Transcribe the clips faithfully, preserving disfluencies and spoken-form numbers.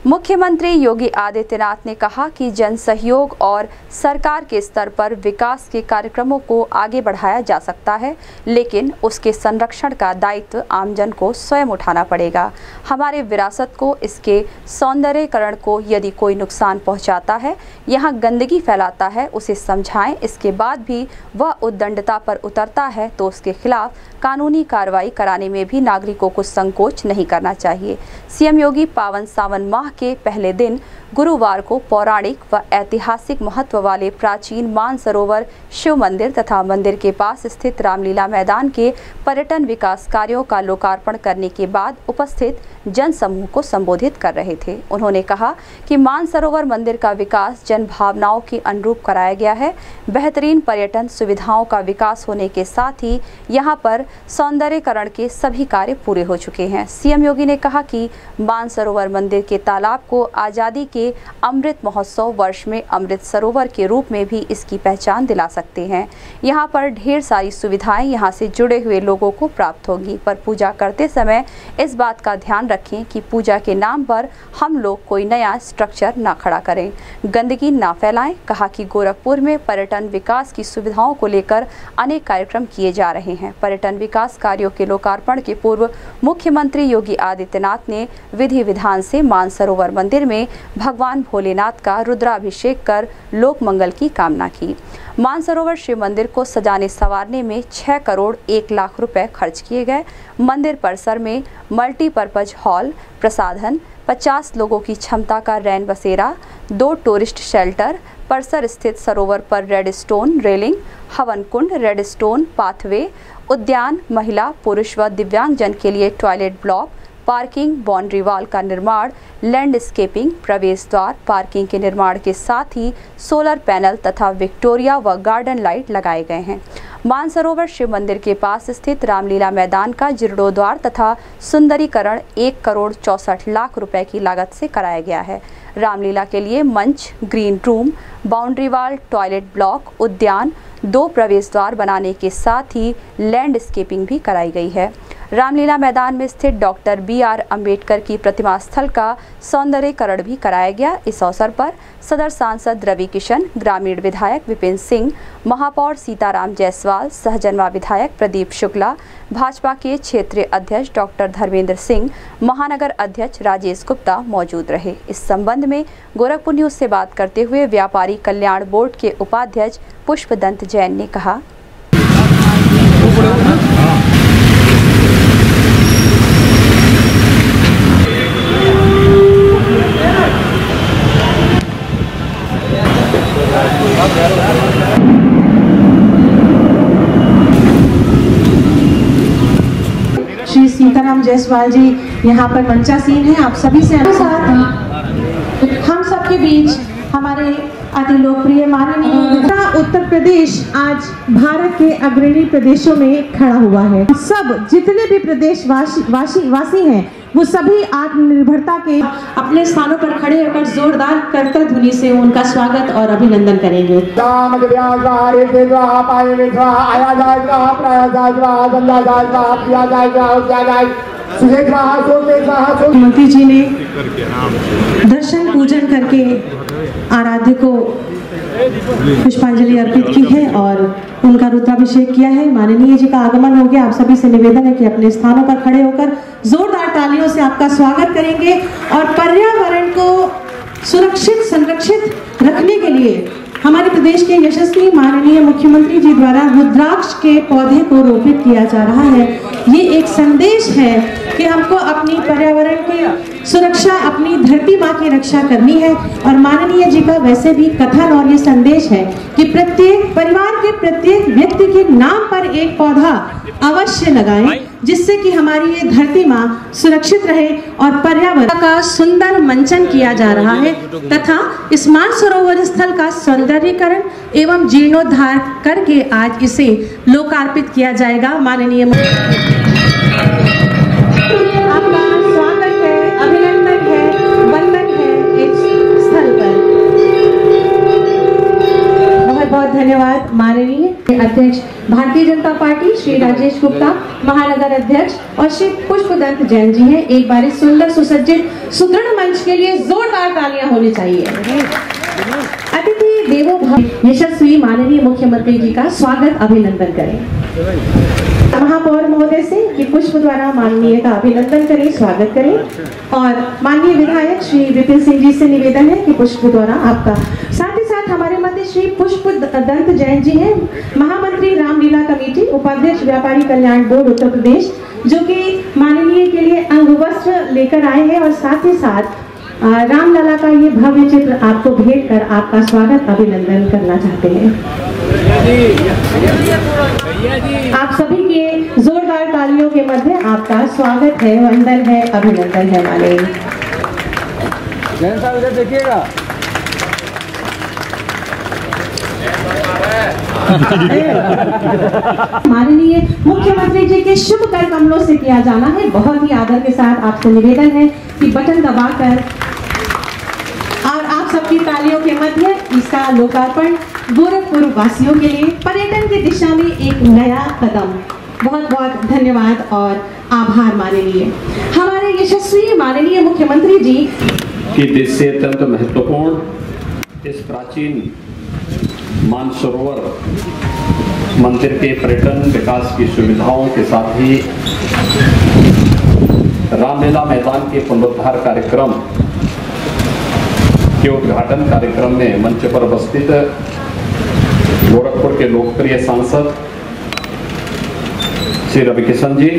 मुख्यमंत्री योगी आदित्यनाथ ने कहा कि जन सहयोग और सरकार के स्तर पर विकास के कार्यक्रमों को आगे बढ़ाया जा सकता है, लेकिन उसके संरक्षण का दायित्व आमजन को स्वयं उठाना पड़ेगा। हमारे विरासत को, इसके सौंदर्यीकरण को यदि कोई नुकसान पहुंचाता है, यहाँ गंदगी फैलाता है, उसे समझाएं। इसके बाद भी वह उद्दंडता पर उतरता है तो उसके खिलाफ कानूनी कार्रवाई कराने में भी नागरिकों को संकोच नहीं करना चाहिए। सीएम योगी पावन सावन माह के पहले दिन गुरुवार को पौराणिक व ऐतिहासिक महत्व वाले प्राचीन मानसरोवर शिव मंदिर तथा मंदिर के पास स्थित रामलीला मैदान के पर्यटन विकास कार्यों का लोकार्पण करने के बाद उपस्थित जन समूह को संबोधित कर रहे थे। उन्होंने कहा कि मानसरोवर मंदिर का विकास जन भावनाओं के अनुरूप कराया गया है। बेहतरीन पर्यटन सुविधाओं का विकास होने के साथ ही यहाँ पर सौंदर्यीकरण के सभी कार्य पूरे हो चुके हैं। सीएम योगी ने कहा कि मानसरोवर मंदिर के तालाब को आज़ादी के अमृत महोत्सव वर्ष में अमृत सरोवर के रूप में भी इसकी पहचान दिला सकते हैं। यहाँ पर ढेर सारी सुविधाएं यहाँ से जुड़े हुए लोगों को प्राप्त होगी, पर पूजा करते समय इस बात का ध्यान रखें कि पूजा के नाम पर हम लोग कोई नया स्ट्रक्चर ना खड़ा करें, गंदगी ना फैलाएं। कहा कि गोरखपुर में पर्यटन विकास की सुविधाओं को लेकर अनेक कार्यक्रम किए जा रहे हैं। पर्यटन विकास कार्यों के लोकार्पण के पूर्व मुख्यमंत्री योगी आदित्यनाथ ने विधि विधान से मानसरोवर मंदिर में भगवान भोलेनाथ का रुद्राभिषेक कर लोक मंगल की कामना की। मानसरोवर शिव मंदिर को सजाने संवारने में छह करोड़ एक लाख रुपए खर्च किए गए। मंदिर परिसर में मल्टीपर्पज हॉल, प्रसाधन, पचास लोगों की क्षमता का रैन बसेरा, दो टूरिस्ट शेल्टर, परिसर स्थित सरोवर पर रेड स्टोन रेलिंग, हवन कुंड, रेड स्टोन पाथवे, उद्यान, महिला, पुरुष व दिव्यांगजन के लिए toilet block, parking, boundary wall का निर्माण, लैंडस्केपिंग, प्रवेश द्वार, पार्किंग के निर्माण के साथ ही सोलर पैनल तथा विक्टोरिया व गार्डन लाइट लगाए गए हैं। मानसरोवर शिव मंदिर के पास स्थित रामलीला मैदान का जीर्णोद्वार तथा सुंदरीकरण एक करोड़ चौसठ लाख रुपए की लागत से कराया गया है। रामलीला के लिए मंच, green room, boundary wall, toilet block, उद्यान, दो प्रवेश द्वार बनाने के साथ ही लैंडस्केपिंग भी कराई गई है। रामलीला मैदान में स्थित डॉक्टर बी आर अम्बेडकर की प्रतिमा स्थल का सौंदर्यीकरण भी कराया गया। इस अवसर पर सदर सांसद रवि किशन, ग्रामीण विधायक विपिन सिंह, महापौर सीताराम जायसवाल, सहजनवा विधायक प्रदीप शुक्ला, भाजपा के क्षेत्रीय अध्यक्ष डॉक्टर धर्मेंद्र सिंह, महानगर अध्यक्ष राजेश गुप्ता मौजूद रहे। इस संबंध में गोरखपुर न्यूज से बात करते हुए व्यापारी कल्याण बोर्ड के उपाध्यक्ष पुष्पदंत जैन ने कहा, श्री सीताराम जायसवाल जी यहाँ पर मंचासीन है। आप सभी से साथ हम सबके बीच हमारे अति लोकप्रिय माननीय उत्तर प्रदेश आज भारत के अग्रणी प्रदेशों में खड़ा हुआ है। सब जितने भी प्रदेश वासी वासी वासी हैं वो सभी आत्मनिर्भरता के अपने स्थानों पर खड़े होकर जोरदार करतल ध्वनि से उनका स्वागत और अभिनंदन करेंगे। मंत्री जी ने दर्शन पूजन करके आराध्य को पुष्पांजलि अर्पित की है और उनका रुद्राभिषेक किया है। माननीय जी का आगमन हो गया। आप सभी से निवेदन है कि अपने स्थानों पर खड़े होकर जोरदार तालियों से आपका स्वागत करेंगे और पर्यावरण को सुरक्षित संरक्षित रखने के लिए हमारे प्रदेश के यशस्वी माननीय मुख्यमंत्री जी द्वारा रुद्राक्ष के पौधे को रोपित किया जा रहा है। ये एक संदेश है कि हमको अपनी पर्यावरण की सुरक्षा, अपनी धरती माँ की रक्षा करनी है। और माननीय जी का वैसे भी कथन और ये संदेश है कि प्रत्येक परिवार के प्रत्येक व्यक्ति के नाम पर एक पौधा अवश्य लगाएं, जिससे कि हमारी ये धरती माँ सुरक्षित रहे और पर्यावरण का सुंदर मंचन किया जा रहा है तथा इस मानसरोवर स्थल का सौंदर्यीकरण एवं जीर्णोद्धार करके आज इसे लोकार्पित किया जाएगा। माननीय आपका स्वागत है, अभिनंदन है, वंदन है इस स्थल पर। बहुत बहुत धन्यवाद माननीय। अध्यक्ष भारतीय जनता पार्टी श्री राजेश गुप्ता, महानगर अध्यक्ष, और श्री पुष्पदंत जैन जी हैं। एक बार इस सुंदर सुसज्जित सुदृढ़ मंच के लिए जोरदार तालियां होनी चाहिए। अतिथि देवो भव यशस्वी माननीय मुख्यमंत्री जी का स्वागत अभिनंदन करें। महापौर महोदय से कि पुष्प द्वारा माननीय का अभिनंदन करें, स्वागत करें। और माननीय विधायक श्री विपिन सिंह जी से निवेदन है कि पुष्प द्वारा आपका, साथ ही साथ हमारे मध्य श्री पुष्प दंत जैन जी हैं, महामंत्री रामलीला कमेटी, उपाध्यक्ष व्यापारी कल्याण बोर्ड उत्तर प्रदेश, जो कि माननीय के लिए अंग वस्त्र लेकर आए हैं और साथ ही साथ रामलला का ये भव्य चित्र आपको भेंट कर आपका स्वागत अभिनंदन करना चाहते हैं। आप सभी के जोरदार तालियों के मध्य आपका स्वागत है, वंदन है, अभिनंदन है। माननीय देखिएगा माननीय मुख्यमंत्री जी के शुभ कर कमलों से किया जाना है। बहुत ही आदर के साथ आपसे निवेदन है कि बटन दबाकर और आप सबकी तालियों के मध्य इसका लोकार्पण गोरखपुर वासियों के लिए पर्यटन की दिशा में एक नया कदम। बहुत बहुत धन्यवाद और आभार माननीय हमारे यशस्वी माननीय मुख्यमंत्री जी की दृष्टि से अत्यंत महत्वपूर्ण इस प्राचीन मानसरोवर मंदिर के पर्यटन विकास की सुविधाओं के साथ ही रामलीला मैदान के पुनरुद्धार कार्यक्रम के उद्घाटन कार्यक्रम में मंच पर उपस्थित गोरखपुर के लोकप्रिय सांसद श्री रवि किशन जी,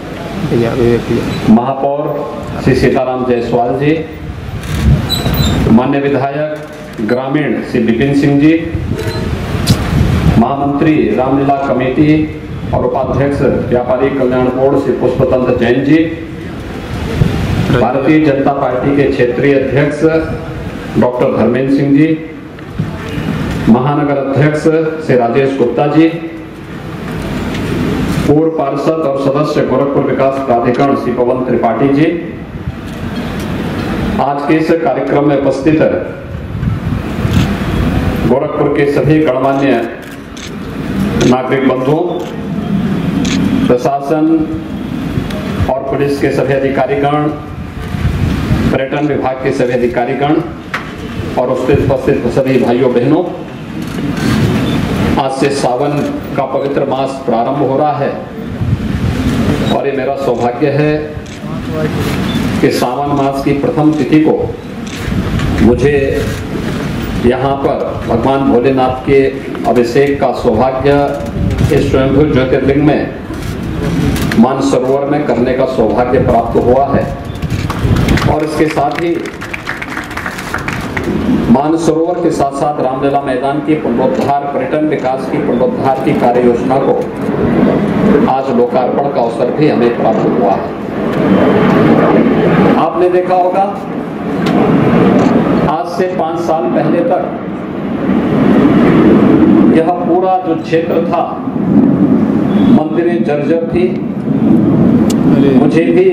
महापौर श्री सीताराम जायसवाल जी, मान्य विधायक ग्रामीण श्री विपिन सिंह जी, महामंत्री रामलीला कमेटी और उपाध्यक्ष व्यापारी कल्याण बोर्ड श्री पुष्पदंत जैन जी, भारतीय जनता पार्टी के क्षेत्रीय अध्यक्ष डॉक्टर धर्मेंद्र सिंह जी, महानगर अध्यक्ष श्री राजेश गुप्ता जी, पूर्व पार्षद और सदस्य गोरखपुर विकास प्राधिकरण श्री पवन त्रिपाठी जी, आज के इस कार्यक्रम में उपस्थित गोरखपुर के सभी गणमान्य नागरिक बंधुओं, प्रशासन और पुलिस के सभी अधिकारीगण, पर्यटन विभाग के सभी अधिकारीगण और उससे उपस्थित सभी भाइयों बहनों, आज से सावन का पवित्र मास प्रारंभ हो रहा है और ये मेरा सौभाग्य है कि सावन मास की प्रथम तिथि को मुझे यहाँ पर भगवान भोलेनाथ के अभिषेक का सौभाग्य इस स्वयंभू ज्योतिर्लिंग में मानसरोवर में करने का सौभाग्य प्राप्त हुआ है। और इसके साथ ही मानसरोवर के साथ साथ रामलीला मैदान की पुनरुद्धार, पर्यटन विकास की पुनरुद्धार की कार्य योजना को आज लोकार्पण का अवसर भी हमें प्राप्त हुआ है। आपने देखा होगा आज से पांच साल पहले तक यह पूरा जो क्षेत्र था मंदिरें जर्जर थी। मुझे भी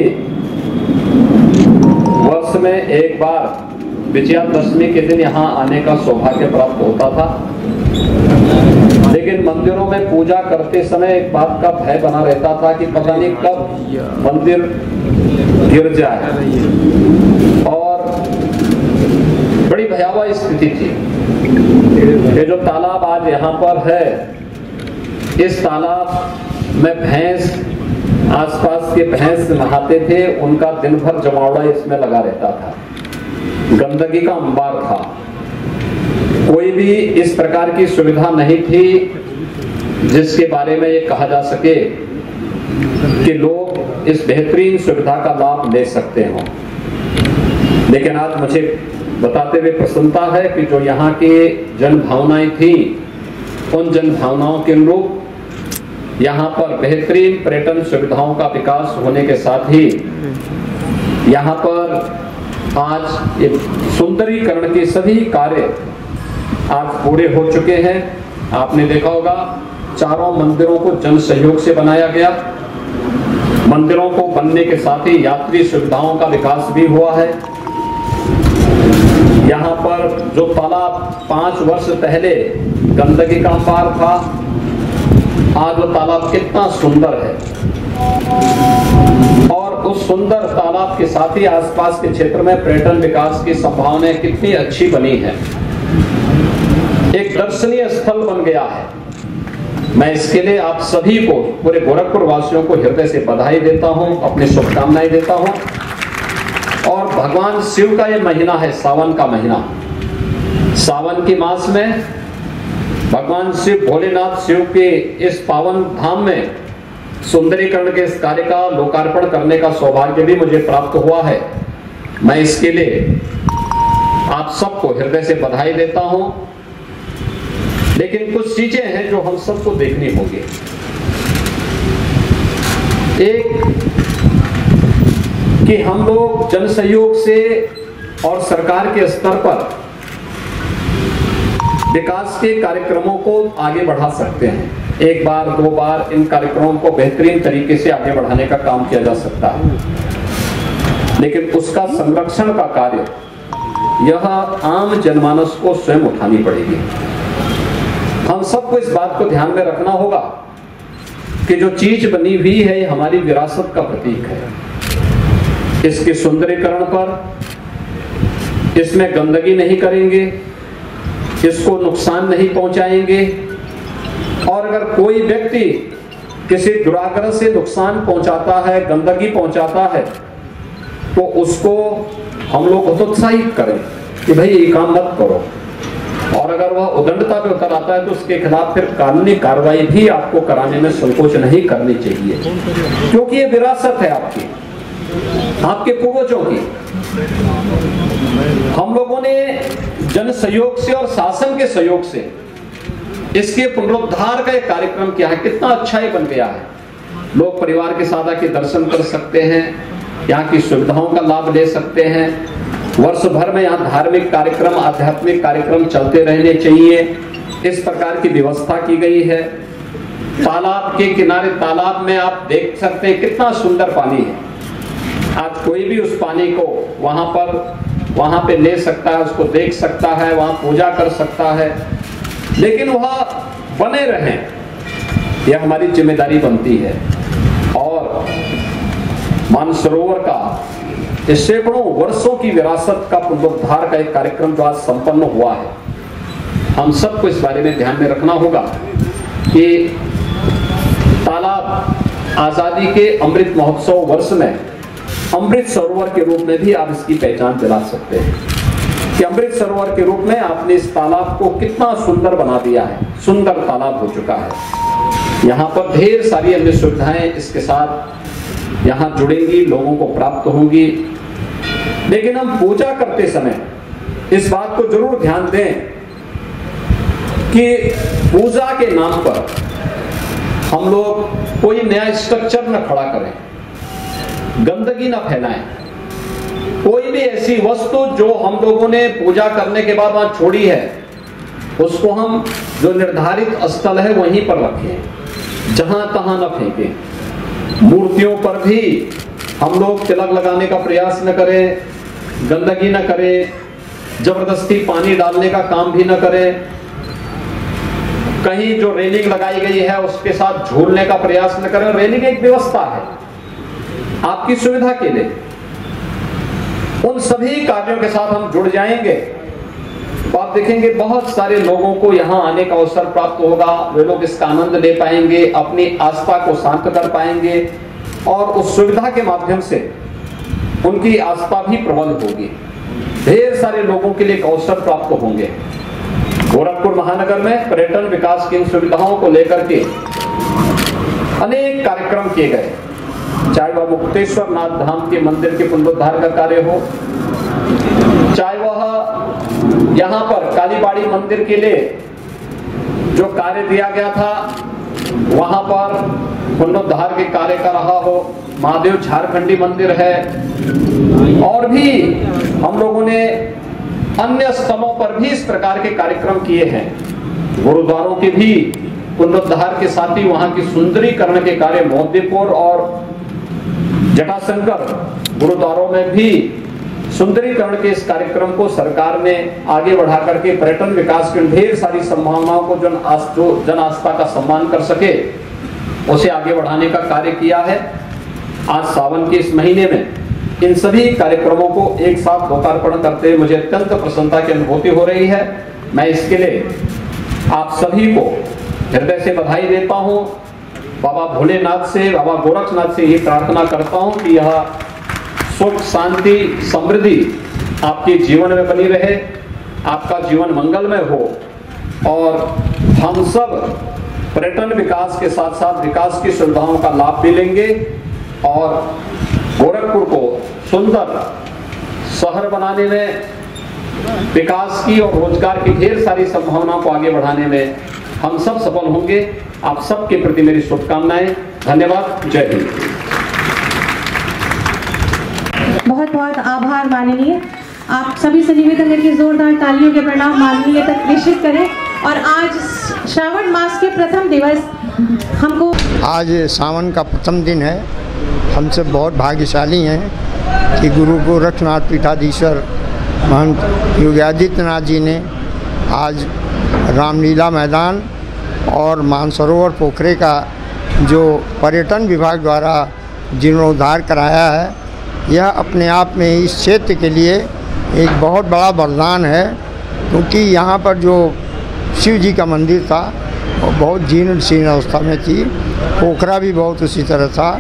वर्ष में एक बार विजयादशमी के दिन यहाँ आने का सौभाग्य प्राप्त होता था, लेकिन मंदिरों में पूजा करते समय एक बात का भय बना रहता था कि पता नहीं कब मंदिर गिर जाए और बड़ी भयावह स्थिति थी। ये जो तालाब आज यहाँ पर है, इस तालाब में भैंस, आसपास के भैंस नहाते थे, उनका दिन भर जमावड़ा इसमें लगा रहता था, गंदगी का अंबार था। कोई भी इस प्रकार की सुविधा नहीं थी जिसके बारे में ये कहा जा सके कि लोग इस बेहतरीन सुविधा का लाभ ले सकते हो। लेकिन आज मुझे बताते हुए प्रसन्नता है कि जो यहाँ की जन भावनाएं थी, उन जन भावनाओं के अनुरूप यहाँ पर बेहतरीन पर्यटन सुविधाओं का विकास होने के साथ ही यहाँ पर आज ये सुंदरीकरण के सभी कार्य आज पूरे हो चुके हैं। आपने देखा होगा चारों मंदिरों को जन सहयोग से बनाया गया। मंदिरों को बनने के साथ ही यात्री सुविधाओं का विकास भी हुआ है। यहाँ पर जो तालाब पांच वर्ष पहले गंदगी का अंबार था, आज वो तालाब कितना सुंदर है और उस सुंदर तालाब के साथ ही आसपास के क्षेत्र में पर्यटन विकास की संभावनाएं कितनी अच्छी बनी है। एक दर्शनीय स्थल बन गया है। मैं इसके लिए आप सभी को, पूरे गोरखपुर वासियों को हृदय से बधाई देता हूं, अपनी शुभकामनाएं देता हूं। और भगवान शिव का यह महीना है, सावन का महीना। सावन के मास में भगवान शिव, भोलेनाथ शिव के इस पावन धाम में सुंदरीकरण के इस कार्य का लोकार्पण करने का सौभाग्य भी मुझे प्राप्त हुआ है। मैं इसके लिए आप सबको हृदय से बधाई देता हूं। लेकिन कुछ चीजें हैं जो हम सबको देखनी होगी। एक कि हम लोग जन सहयोग से और सरकार के स्तर पर विकास के कार्यक्रमों को आगे बढ़ा सकते हैं। एक बार दो बार इन कार्यक्रमों को बेहतरीन तरीके से आगे बढ़ाने का काम किया जा सकता है, लेकिन उसका संरक्षण का कार्य यह आम जनमानस को स्वयं उठानी पड़ेगी। हम सबको इस बात को ध्यान में रखना होगा कि जो चीज बनी हुई है ये हमारी विरासत का प्रतीक है। इसके सुंदरीकरण पर इसमें गंदगी नहीं करेंगे, इसको नुकसान नहीं पहुंचाएंगे। और अगर कोई व्यक्ति किसी दुराग्रह से नुकसान पहुंचाता है, गंदगी पहुंचाता है, तो उसको हम लोग हतोत्साहित करें कि भाई ये काम मत करो। और अगर वह उदंडता पे उतर आता है तो उसके खिलाफ फिर कानूनी कार्रवाई भी आपको कराने में संकोच नहीं करनी चाहिए, क्योंकि ये विरासत है आपकी, आपके पूर्वजों की। हम लोगों ने जन सहयोग से और शासन के सहयोग से इसके पुनरुद्धार का एक कार्यक्रम किया है। कितना अच्छा ही बन गया है। लोग परिवार के साथ आके दर्शन कर सकते हैं, यहाँ की सुविधाओं का लाभ ले सकते हैं। वर्ष भर में यहाँ धार्मिक कार्यक्रम, आध्यात्मिक कार्यक्रम चलते रहने चाहिए, इस प्रकार की व्यवस्था की गई है। तालाब के किनारे, तालाब में आप देख सकते हैं कितना सुंदर पानी है। आज कोई भी उस पानी को वहां पर वहां पे ले सकता है, उसको देख सकता है, वहां पूजा कर सकता है, लेकिन वह बने रहें, यह हमारी जिम्मेदारी बनती है। और मानसरोवर का इस सैकड़ों वर्षों की विरासत का पुनरुद्धार का एक कार्यक्रम जो आज संपन्न हुआ है, हम सबको इस बारे में ध्यान में रखना होगा कि तालाब आजादी के अमृत महोत्सव वर्ष में अमृत सरोवर के रूप में भी आप इसकी पहचान दिला सकते हैं कि अमृत सरोवर के रूप में आपने इस तालाब को कितना सुंदर बना दिया है। सुंदर तालाब हो चुका है। यहाँ पर ढेर सारी अन्य सुविधाएं इसके साथ यहाँ जुड़ेंगी, लोगों को प्राप्त होंगी। लेकिन हम पूजा करते समय इस बात को जरूर ध्यान दें कि पूजा के नाम पर हम लोग कोई नया स्ट्रक्चर न खड़ा करें, गंदगी न फैलाएं। कोई भी ऐसी वस्तु जो हम लोगों ने पूजा करने के बाद वहां छोड़ी है, उसको हम जो निर्धारित स्थल है वहीं पर रखें, जहां तहां न फेंकें। मूर्तियों पर भी हम लोग तिलक लगाने का प्रयास न करें, गंदगी न करें, जबरदस्ती पानी डालने का काम भी न करें। कहीं जो रेलिंग लगाई गई है उसके साथ झूलने का प्रयास न करें। रेलिंग एक व्यवस्था है आपकी सुविधा के लिए। उन सभी कार्यों के साथ हम जुड़ जाएंगे तो आप देखेंगे बहुत सारे लोगों को यहाँ आने का अवसर प्राप्त होगा। वे लोग इसका आनंद ले पाएंगे, अपनी आस्था को शांत कर पाएंगे और उस सुविधा के माध्यम से उनकी आस्था भी प्रबल होगी। ढेर सारे लोगों के लिए एक अवसर प्राप्त होंगे। गोरखपुर महानगर में पर्यटन विकास की सुविधाओं को लेकर के अनेक कार्यक्रम किए गए, चाहे वह मुक्तेश्वर नाथ धाम के मंदिर के पुनरुद्धार का कार्य हो, चाहे वह यहाँ पर कालीबाड़ी मंदिर के लिए जो कार्य दिया गया था वहां पर पुनरुद्धार के कार्य का रहा हो, महादेव झारखंडी मंदिर है, और भी हम लोगों ने अन्य स्थलों पर भी इस प्रकार के कार्यक्रम किए हैं। गुरुद्वारों के भी पुनरुद्धार के साथ ही वहां की सुंदरीकरण के कार्य मोहद्दीपुर और जटाशंकर गुरुद्वारों में भी सुंदरीकरण के इस कार्यक्रम को सरकार ने आगे बढ़ा करके पर्यटन विकास की ढेर सारी संभावनाओं को जन जन आस्था का सम्मान कर सके उसे आगे बढ़ाने का कार्य किया है। आज सावन के इस महीने में इन सभी कार्यक्रमों को एक साथ लोकार्पण करते हुए मुझे अत्यंत प्रसन्नता की अनुभूति हो रही है। मैं इसके लिए आप सभी को हृदय से बधाई देता हूँ। बाबा भोलेनाथ से, बाबा गोरक्षनाथ से ये प्रार्थना करता हूँ कि यह सुख, शांति, समृद्धि आपके जीवन में बनी रहे, आपका जीवन मंगलमय हो और हम सब पर्यटन विकास के साथ साथ विकास की सुविधाओं का लाभ भी लेंगे और गोरखपुर को सुंदर शहर बनाने में, विकास की और रोजगार की ढेर सारी संभावनाओं को आगे बढ़ाने में हम सब सफल होंगे। आप सबके प्रति मेरी शुभकामनाएं। धन्यवाद। जय हिंद। बहुत बहुत आभार माननीय। आप सभी से निवेदन करके जोरदार तालियों के प्रणाम माननीय तक प्रेषित करें। और आज श्रावण मास के प्रथम दिवस हमको आज सावन का प्रथम दिन है। हम सब बहुत भाग्यशाली हैं कि गुरु गोरक्षनाथ पीठाधीश्वर महंत योगी आदित्यनाथ जी ने आज रामलीला मैदान और मानसरोवर पोखरे का जो पर्यटन विभाग द्वारा जीर्णोद्धार कराया है, यह अपने आप में इस क्षेत्र के लिए एक बहुत बड़ा वरदान है, क्योंकि यहाँ पर जो शिव जी का मंदिर था वो बहुत जीर्ण शीर्ण अवस्था में थी, पोखरा भी बहुत उसी तरह था।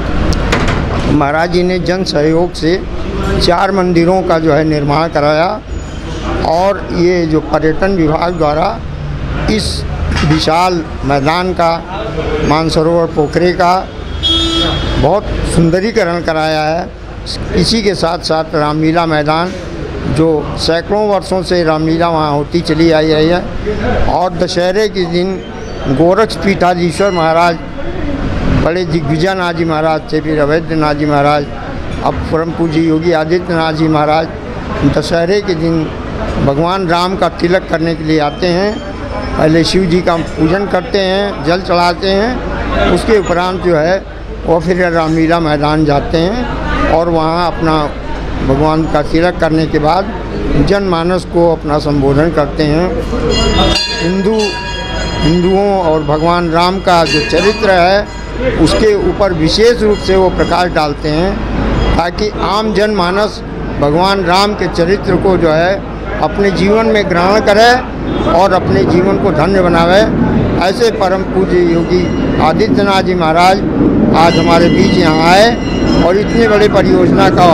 महाराज जी ने जन सहयोग से चार मंदिरों का जो है निर्माण कराया और ये जो पर्यटन विभाग द्वारा इस विशाल मैदान का, मानसरोवर पोखरे का बहुत सुंदरीकरण कराया है। इसी के साथ साथ रामलीला मैदान, जो सैकड़ों वर्षों से रामलीला वहाँ होती चली आई है और दशहरे के दिन गोरक्ष पीठाधीश्वर महाराज, बड़े दिग्विजयनाथ जी महाराज थे, फिर अवैधनाथ जी महाराज, अब परम पूज्य योगी आदित्यनाथ जी महाराज दशहरे के दिन भगवान राम का तिलक करने के लिए आते हैं। पहले शिव जी का पूजन करते हैं, जल चढ़ाते हैं, उसके उपरांत जो है वो फिर रामलीला मैदान जाते हैं और वहाँ अपना भगवान का तिलक करने के बाद जनमानस को अपना संबोधन करते हैं। हिंदू हिंदुओं और भगवान राम का जो चरित्र है उसके ऊपर विशेष रूप से वो प्रकाश डालते हैं, ताकि आम जनमानस भगवान राम के चरित्र को जो है अपने जीवन में ग्रहण करे और अपने जीवन को धन्य बनावे। ऐसे परम पूज्य योगी आदित्यनाथ जी महाराज आज हमारे बीच यहाँ आए और इतने बड़े परियोजना का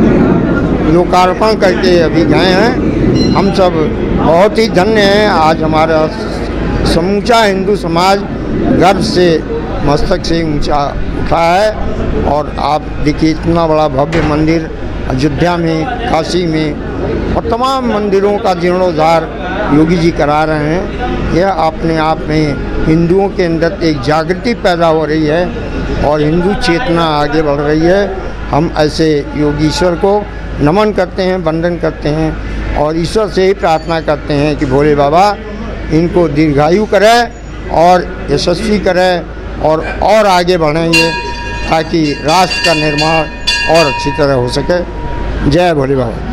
लोकार्पण करके अभी गए हैं। हम सब बहुत ही धन्य हैं। आज हमारा समूचा हिंदू समाज गर्व से मस्तक से ऊंचा उठा है। और आप देखिए इतना बड़ा भव्य मंदिर अयोध्या में, काशी में और तमाम मंदिरों का जीर्णोद्धार योगी जी करा रहे हैं। यह अपने आप में हिंदुओं के अंदर एक जागृति पैदा हो रही है और हिंदू चेतना आगे बढ़ रही है। हम ऐसे योगीश्वर को नमन करते हैं, वंदन करते हैं और ईश्वर से ही प्रार्थना करते हैं कि भोले बाबा इनको दीर्घायु करें और यशस्वी करें और और आगे बढ़ेंगे, ताकि राष्ट्र का निर्माण और अच्छी तरह हो सके। जय भोले बाबा।